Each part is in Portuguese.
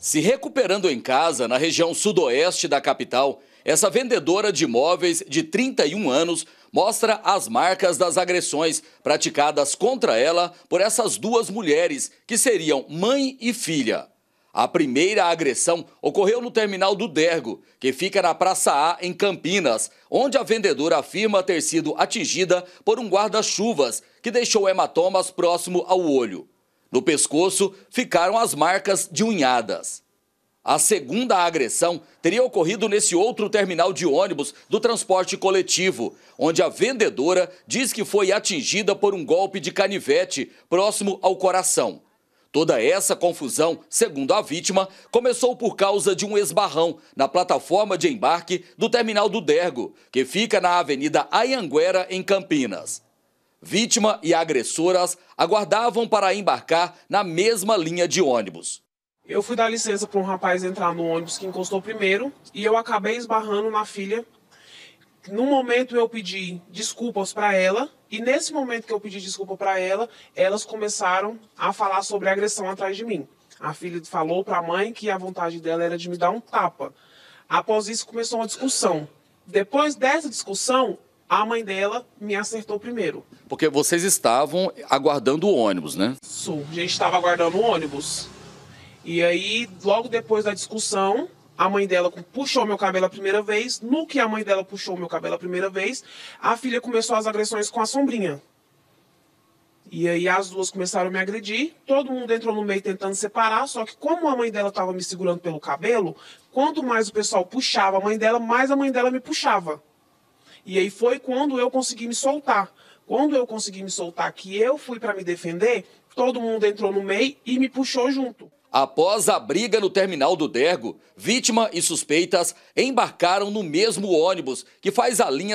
Se recuperando em casa, na região sudoeste da capital, essa vendedora de imóveis de 31 anos mostra as marcas das agressões praticadas contra ela por essas duas mulheres, que seriam mãe e filha. A primeira agressão ocorreu no terminal do Dergo, que fica na Praça A, em Campinas, onde a vendedora afirma ter sido atingida por um guarda-chuvas que deixou hematomas próximo ao olho. No pescoço ficaram as marcas de unhadas. A segunda agressão teria ocorrido nesse outro terminal de ônibus do transporte coletivo, onde a vendedora diz que foi atingida por um golpe de canivete próximo ao coração. Toda essa confusão, segundo a vítima, começou por causa de um esbarrão na plataforma de embarque do terminal do Dergo, que fica na Avenida Anhanguera, em Campinas. Vítima e agressoras aguardavam para embarcar na mesma linha de ônibus. Eu fui dar licença para um rapaz entrar no ônibus que encostou primeiro e eu acabei esbarrando na filha. No momento eu pedi desculpas para ela e nesse momento que eu pedi desculpa para ela, elas começaram a falar sobre a agressão atrás de mim. A filha falou para a mãe que a vontade dela era de me dar um tapa. Após isso começou uma discussão. Depois dessa discussão, a mãe dela me acertou primeiro. Porque vocês estavam aguardando o ônibus, né? Isso, a gente estava aguardando o ônibus. E aí, logo depois da discussão, a mãe dela puxou meu cabelo a primeira vez. No que a mãe dela puxou meu cabelo a primeira vez, a filha começou as agressões com a sombrinha. E aí as duas começaram a me agredir. Todo mundo entrou no meio tentando separar, só que como a mãe dela estava me segurando pelo cabelo, quanto mais o pessoal puxava a mãe dela, mais a mãe dela me puxava. E aí foi quando eu consegui me soltar. Quando eu consegui me soltar, que eu fui para me defender, todo mundo entrou no meio e me puxou junto. Após a briga no terminal do Dergo, vítima e suspeitas embarcaram no mesmo ônibus que faz a linha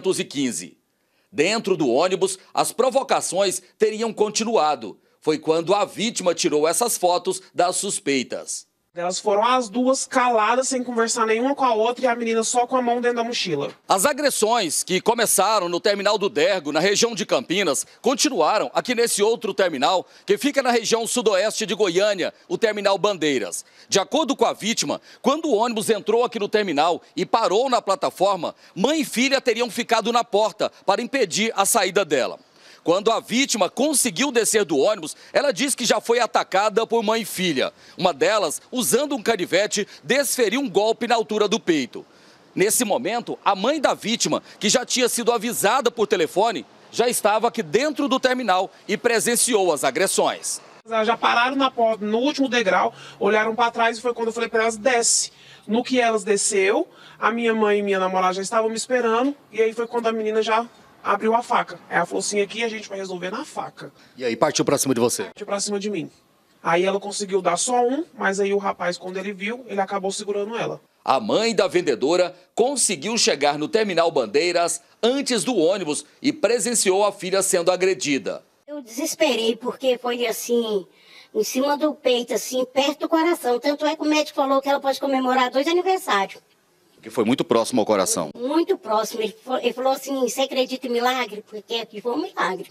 615. Dentro do ônibus, as provocações teriam continuado. Foi quando a vítima tirou essas fotos das suspeitas. Elas foram as duas caladas, sem conversar nenhuma com a outra, e a menina só com a mão dentro da mochila. As agressões que começaram no terminal do Dergo, na região de Campinas, continuaram aqui nesse outro terminal, que fica na região sudoeste de Goiânia, o terminal Bandeiras. De acordo com a vítima, quando o ônibus entrou aqui no terminal e parou na plataforma, mãe e filha teriam ficado na porta para impedir a saída dela. Quando a vítima conseguiu descer do ônibus, ela diz que já foi atacada por mãe e filha. Uma delas, usando um canivete, desferiu um golpe na altura do peito. Nesse momento, a mãe da vítima, que já tinha sido avisada por telefone, já estava aqui dentro do terminal e presenciou as agressões. Elas já pararam na porta, no último degrau, olharam para trás e foi quando eu falei para elas, desce. No que elas desceu, a minha mãe e minha namorada já estavam me esperando e aí foi quando a menina já abriu a faca. Ela falou assim, aqui a gente vai resolver na faca. E aí partiu pra cima de você? Partiu pra cima de mim. Aí ela conseguiu dar só um, mas aí o rapaz, quando ele viu, ele acabou segurando ela. A mãe da vendedora conseguiu chegar no terminal Bandeiras antes do ônibus e presenciou a filha sendo agredida. Eu desesperei porque foi assim, em cima do peito, assim, perto do coração. Tanto é que o médico falou que ela pode comemorar 2 aniversários. Que foi muito próximo ao coração. Muito próximo. Ele falou assim, você acredita em milagre? Porque aqui foi um milagre.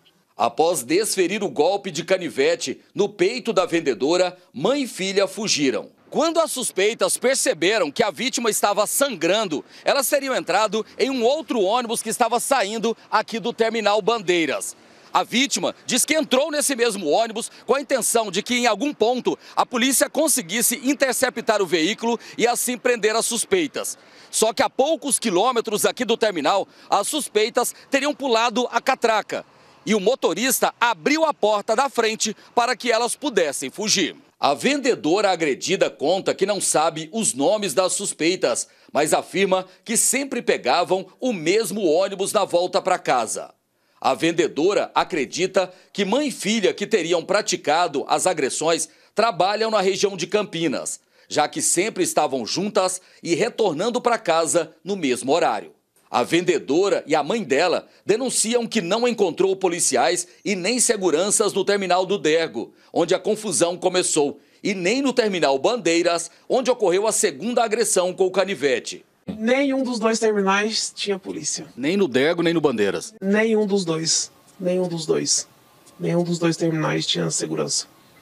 Após desferir o golpe de canivete no peito da vendedora, mãe e filha fugiram. Quando as suspeitas perceberam que a vítima estava sangrando, elas teriam entrado em um outro ônibus que estava saindo aqui do terminal Bandeiras. A vítima diz que entrou nesse mesmo ônibus com a intenção de que em algum ponto a polícia conseguisse interceptar o veículo e assim prender as suspeitas. Só que a poucos quilômetros aqui do terminal, as suspeitas teriam pulado a catraca e o motorista abriu a porta da frente para que elas pudessem fugir. A vendedora agredida conta que não sabe os nomes das suspeitas, mas afirma que sempre pegavam o mesmo ônibus na volta para casa. A vendedora acredita que mãe e filha que teriam praticado as agressões trabalham na região de Campinas, já que sempre estavam juntas e retornando para casa no mesmo horário. A vendedora e a mãe dela denunciam que não encontrou policiais e nem seguranças no terminal do Dergo, onde a confusão começou, e nem no terminal Bandeiras, onde ocorreu a segunda agressão com o canivete. Nenhum dos dois terminais tinha polícia. Nem no Dergo, nem no Bandeiras? Nenhum dos dois. Nenhum dos dois. Nenhum dos dois terminais tinha segurança.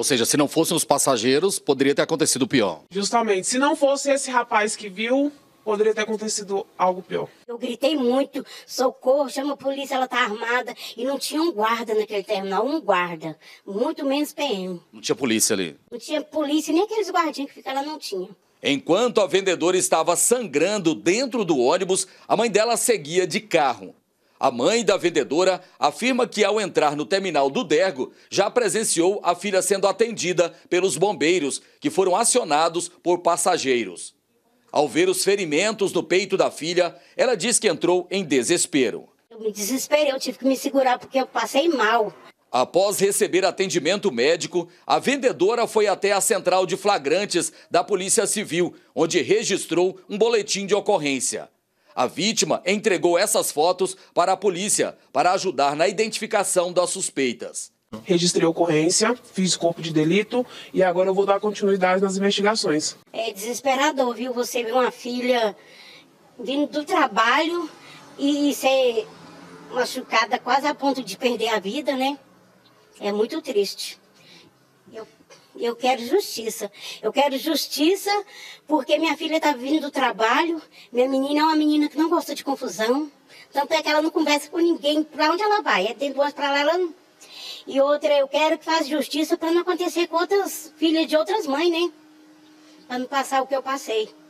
Ou seja, se não fossem os passageiros, poderia ter acontecido pior. Justamente, se não fosse esse rapaz que viu, poderia ter acontecido algo pior. Eu gritei muito, socorro, chama a polícia, ela tá armada. E não tinha um guarda naquele terminal, um guarda. Muito menos PM. Não tinha polícia ali. Não tinha polícia, nem aqueles guardinhos que ficam lá não tinha. Enquanto a vendedora estava sangrando dentro do ônibus, a mãe dela seguia de carro. A mãe da vendedora afirma que ao entrar no terminal do Dergo, já presenciou a filha sendo atendida pelos bombeiros, que foram acionados por passageiros. Ao ver os ferimentos no peito da filha, ela diz que entrou em desespero. Eu me desesperei, eu tive que me segurar porque eu passei mal. Após receber atendimento médico, a vendedora foi até a central de flagrantes da Polícia Civil, onde registrou um boletim de ocorrência. A vítima entregou essas fotos para a polícia para ajudar na identificação das suspeitas. Registrei a ocorrência, fiz corpo de delito e agora eu vou dar continuidade nas investigações. É desesperador, viu? Você ver uma filha vindo do trabalho e ser machucada quase a ponto de perder a vida, né? É muito triste. Eu quero justiça. Eu quero justiça porque minha filha está vindo do trabalho. Minha menina é uma menina que não gosta de confusão. Tanto é que ela não conversa com ninguém. Para onde ela vai? É dentro do ônibus para lá, ela não... E outra, eu quero que faça justiça para não acontecer com outras filhas de outras mães, né? Para não passar o que eu passei.